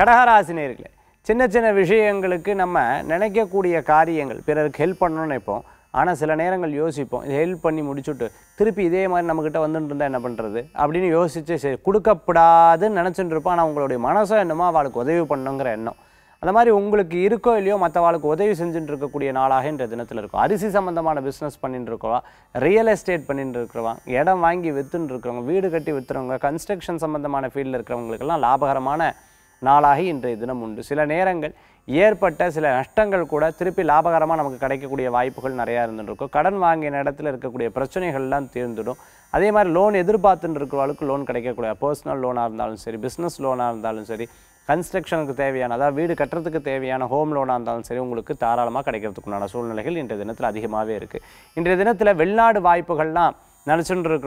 கடகராசி நேயர்களே, சின்ன சின்ன விஷயங்களுக்கு நம்ம நினைக்கக்கூடிய காரியங்கள் பிறருக்கு ஹெல்ப் பண்ணணும்னு நினைப்போம். ஆனால் சில நேரங்கள் யோசிப்போம், இது ஹெல்ப் பண்ணி முடிச்சுட்டு திருப்பி இதே மாதிரி நம்மக்கிட்ட வந்துட்டு இருந்தால் என்ன பண்ணுறது அப்படின்னு யோசித்து சரி கொடுக்கப்படாதுன்னு நினச்சிட்டு இருப்போம். ஆனால் உங்களுடைய மனசோ என்னமோ அவளுக்கு உதவி பண்ணுங்கிற எண்ணம். அந்த மாதிரி உங்களுக்கு இருக்கோ இல்லையோ மற்றவாளுக்கு உதவி செஞ்சுட்டு இருக்கக்கூடிய நாளாக இன்றைய தினத்தில் இருக்கும். அரிசி சம்மந்தமான பிஸ்னஸ் பண்ணிட்டு இருக்கிறவா, ரியல் எஸ்டேட் பண்ணிட்டு இருக்கிறவா, இடம் வாங்கி விற்றுன்னு இருக்கிறவங்க, வீடு கட்டி விற்றுறவங்க, கன்ஸ்ட்ரக்ஷன் சம்மந்தமான ஃபீல்டில் இருக்கிறவங்களுக்கெல்லாம் லாபகரமான நாளாக இன்றைய தினம் உண்டு. சில நேரங்கள் ஏற்பட்ட சில நஷ்டங்கள் கூட திருப்பி லாபகரமாக நமக்கு கிடைக்கக்கூடிய வாய்ப்புகள் நிறையா இருந்துருக்கும். கடன் வாங்கின இடத்துல இருக்கக்கூடிய பிரச்சனைகள்லாம் தீர்ந்துடும். அதே மாதிரி லோன் எதிர்பார்த்துட்டு இருக்கிறவளுக்கு லோன் கிடைக்கக்கூடிய பர்சனல் லோனாக இருந்தாலும் சரி, பிஸ்னஸ் லோனாக இருந்தாலும் சரி, கன்ஸ்ட்ரக்ஷனுக்கு தேவையான அதாவது வீடு கட்டுறதுக்கு தேவையான ஹோம் லோனாக இருந்தாலும் சரி உங்களுக்கு தாராளமாக கிடைக்கிறதுக்குண்டான சூழ்நிலைகள் இன்றைய தினத்தில் அதிகமாகவே இருக்குது. இன்றைய தினத்தில் வெளிநாடு வாய்ப்புகள்லாம் நினச்சிட்டு இருக்கிற